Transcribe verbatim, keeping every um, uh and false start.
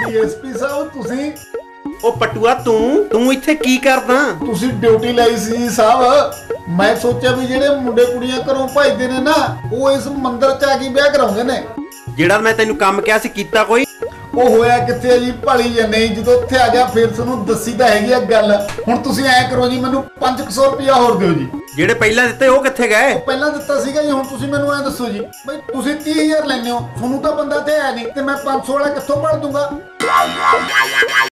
DSP ਸਾਹਿਬ ਤੁਸੀਂ ਉਹ ਪਟੂਆ ਤੂੰ ਤੂੰ ਇੱਥੇ ਕੀ ਕਰਦਾ? ਤੁਸੀਂ ਡਿਊਟੀ ਲਈ ਸੀ ਸਾਹਿਬ। ਮੈਂ ਸੋਚਿਆ ਵੀ ਜਿਹੜੇ ਮੁੰਡੇ ਕੁੜੀਆਂ ਘਰੋਂ ਭਜਦੇ ਨੇ ਨਾ ਉਹ ਇਸ ਮੰਦਿਰ ਚ ਆ ਕੇ ਵਿਆਹ ਕਰਾਉਂਦੇ ਨੇ। ਜਿਹੜਾ ਮੈਂ ਤੈਨੂੰ ਕੰਮ ਕਿਹਾ ਸੀ ਕੀਤਾ ਕੋਈ? ਉਹ ਹੋਇਆ ਕਿੱਥੇ ਜੀ ਭਾਲੀ ਜਾਂ ਨਹੀਂ, ਜਦੋਂ ਉੱਥੇ ਆ ਗਿਆ ਫਿਰ ਤੁਹਾਨੂੰ ਦੱਸੀ ਤਾਂ ਹੈਗੀ ਆ ਗੱਲ। ਹੁਣ ਤੁਸੀਂ ਐ ਕਰੋ ਜੀ ਮੈਨੂੰ ਪੰਜ ਸੌ ਰੁਪਇਆ ਹੋਰ ਦਿਓ ਜੀ। ਜਿਹੜੇ ਪਹਿਲਾਂ ਦਿੱਤੇ ਉਹ ਕਿੱਥੇ ਗਏ? ਪਹਿਲਾਂ ਦਿੱਤਾ ਸੀਗਾ ਜੀ, ਹੁਣ ਤੁਸੀਂ ਮੈਨੂੰ ਐ ਦੱਸੋ ਜੀ ਬਈ ਤੁਸੀਂ ਤੀਹ ਹਜ਼ਾਰ ਲੈਣੇ ਹੋ, ਤੁਹਾਨੂੰ ਤਾਂ ਬੰਦਾ ਤੇ ਹੈ ਨਹੀਂ ਤੇ ਮੈਂ ਪੰਜ ਸੌ ਵਾਲਾ ਕਿੱਥੋਂ ਭਰ ਦੂੰਗਾ?